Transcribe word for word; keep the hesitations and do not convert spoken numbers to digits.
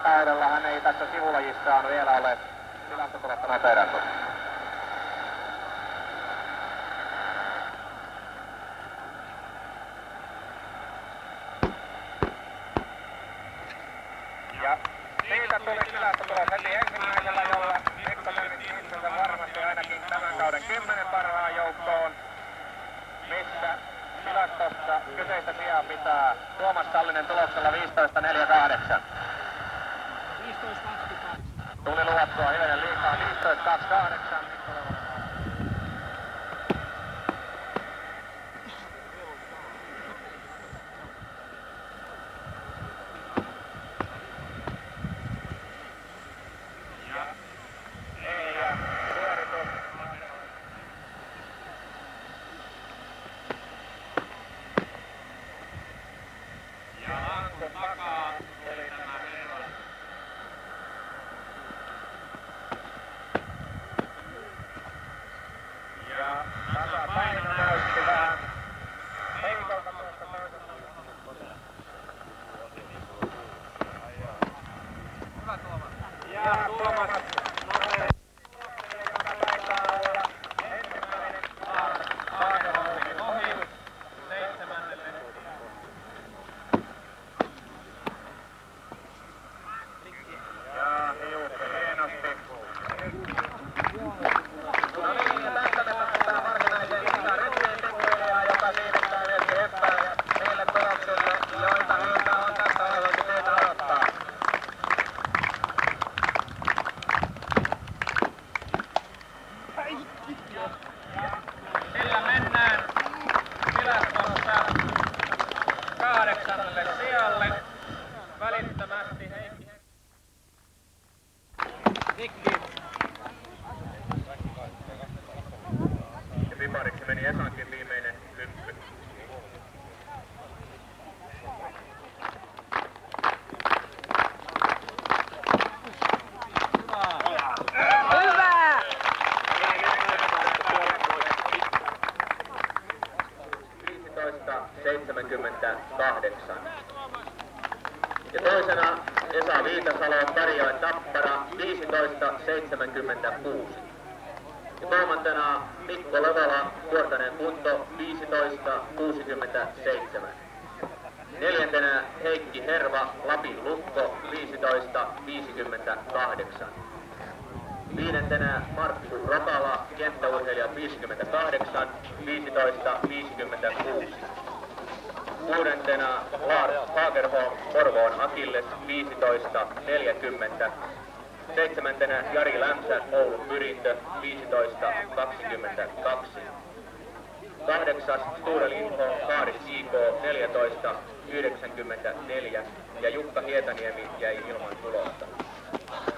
kaudella hän ei tässä sivulajissaan vielä ole tilastotuletta noteerattu. Ja siitä tuli tilastotulos heti ensimmäisellä, jolla Mikko löysi itsensä varmasti ainakin tämän kauden kymmenen parhaan joukkoon, missä tilastossa kyseistä sijaa pitää Tuomas Sallinen tuloksella viisitoista neljä kahdeksan. Tuli luvattua hivenen liikaa viisitoista kaksi kahdeksan. Sillä mennään tilastossa kahdeksannelle sijalle. Välittömästi Heikki Nikki. Ja vipariksi meni Esankin viimeinen hyppy. seitsemänkymmentäkahdeksan. Ja toisena Esa Viitasalo, Karjoen Tappara, viisitoista seitsemänkymmentäkuusi. Ja kolmantena Mikko Levola, Kuortanen Kunto, viisitoista kuusikymmentäseitsemän. Neljäntenä Heikki Herva, Lapin Lukko, viisitoista viisikymmentäkahdeksan. Viidentenä Markku Rokala, kenttäurheilijat viisikymmentäkahdeksan, viisitoista viisikymmentäkuusi. Kuudentena Lars Fagerholm, Porvoon Akilles, viisitoista neljäkymmentä. Seitsemäntenä Jari Lämsä, Oulun Pyrintö, viisitoista kaksikymmentäkaksi. Kahdeksas Sture Lindholm, Kaaris I K, neljätoista yhdeksänkymmentäneljä. Ja Jukka Hietaniemi jäi ilman tulosta.